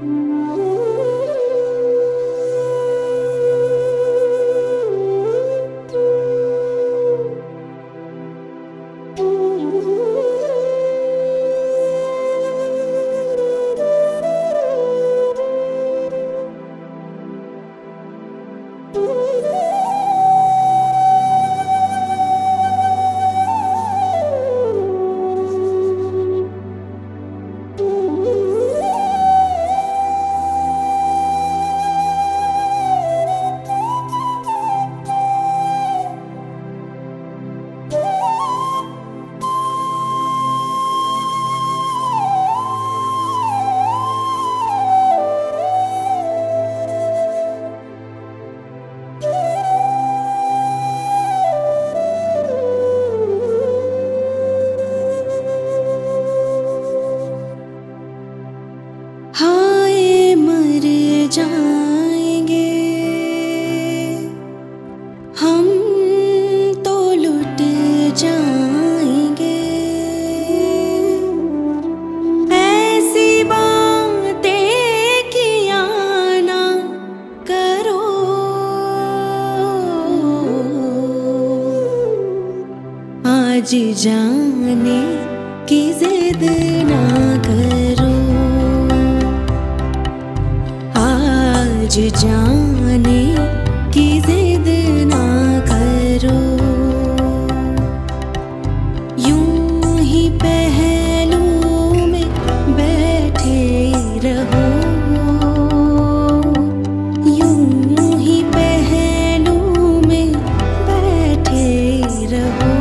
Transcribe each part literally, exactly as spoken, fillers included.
जाएंगे हम तो लुट जाएंगे। ऐसी बातें किया ना करो, आज जाने की जिद ना करो, आज जाने की जिद ना करो। यूं ही पहलू में बैठे रहो, यूं ही पहलू में बैठे रहो।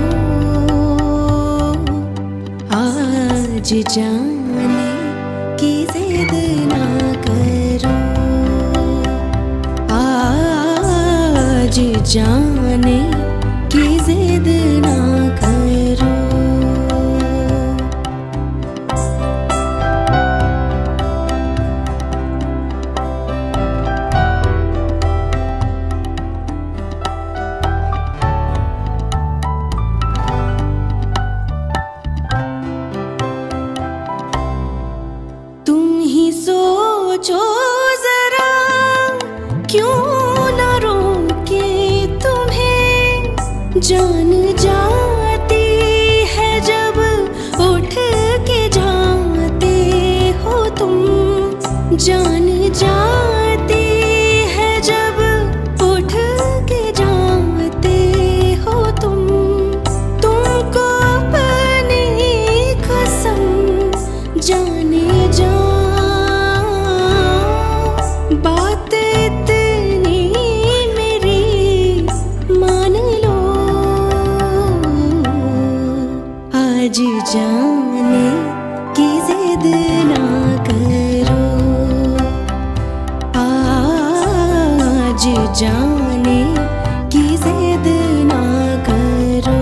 आज जाने की जिद ना करो, आज जाने की जिद ना करो। तुम ही सोचो जरा, क्यों जान जाती है जब उठ के जाते हो तुम, जान जाती है जब उठ के जाते हो तुम। तुमको अपनी कसम जाने जा, बात इतनी मेरी मान लो। आज जाने की जिद ना करो, आज जाने की जिद ना करो।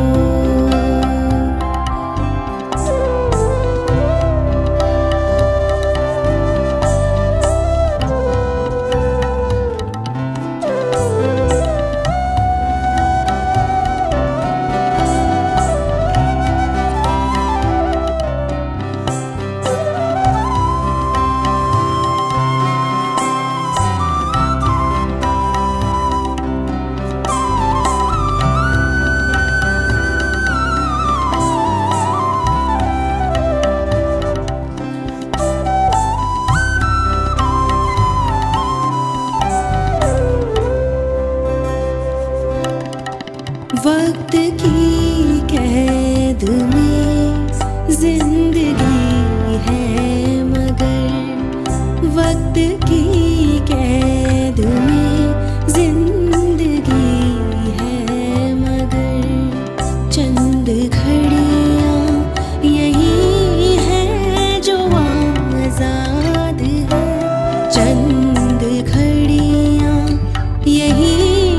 वक्त की कैद में जिंदगी है मगर, वक्त की कैद में जिंदगी है मगर। चंद घड़ियां यही है जो आजाद है, चंद घड़ियां यही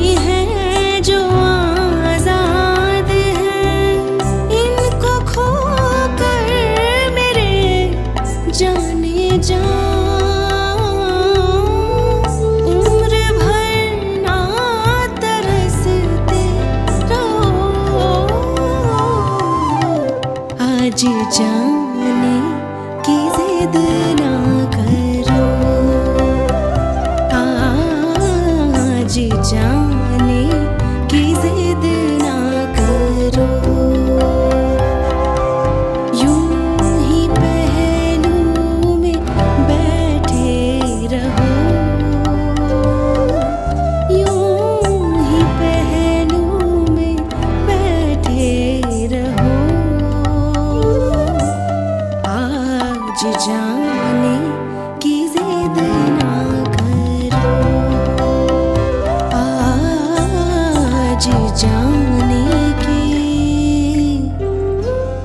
जाने जा। उम्र भर ना तरसते रहो, आज जाने की जिद ना करो।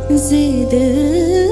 जिद